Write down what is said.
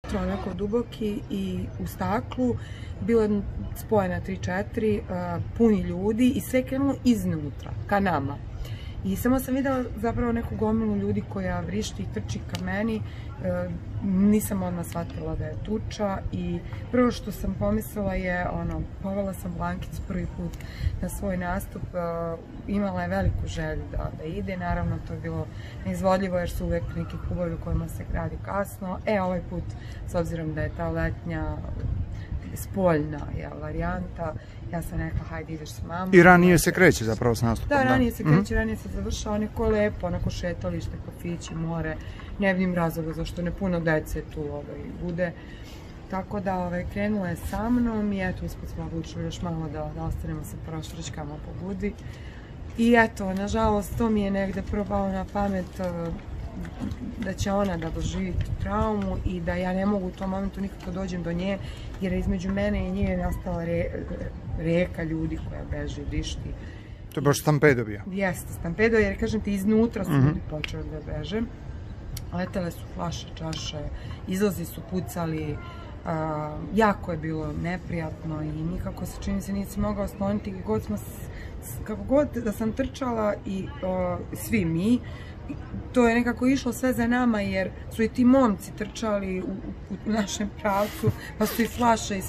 onako duboki i u staklu, bilo je spojena 3-4, puni ljudi i sve krenulo iznutra, ka nama. I samo sam videla zapravo neku gomilu ljudi koja vrišti i trči ka meni, nisam odmah shvatila da je tuča i prvo što sam pomislila je, povela sam Blankicu prvi put na svoj nastup, imala je veliku želju da ide, naravno to je bilo neizvodljivo jer su uvek neki klubovi u kojima se gradi kasno, ovaj put, s obzirom da je ta letnja spoljna varijanta, ja sam rekla hajde ideš s mamom. I ranije se kreće zapravo s nastupom? Da, ranije se kreće, ranije se završava, neko je lepo, onako šetalište, kafići, more, ne vidim razloga zašto ne puno dece tu bude. Tako da krenula je sa mnom i eto usput smo odlučili još malo da ostanemo sa prošvrćkama po Budi. I eto, nažalost, to mi je negde probalo na pamet da će ona da doživi tu traumu i da ja ne mogu u tom momentu nikako dođem do nje, jer između mene i nje je nastala reka ljudi koja beže, dišti. To je baš stampedo bio? Jeste, stampedo, jer kažem ti, iznutra su ljudi počeli da beže. Letele su flaše, čaše, izlazi su pucali, jako je bilo neprijatno i nikako se čini se nisi mogao osloniti kako god da sam trčala i svi mi. To je nekako išlo sve za nama jer su i ti momci trčali u našem pravcu, pa su i flaše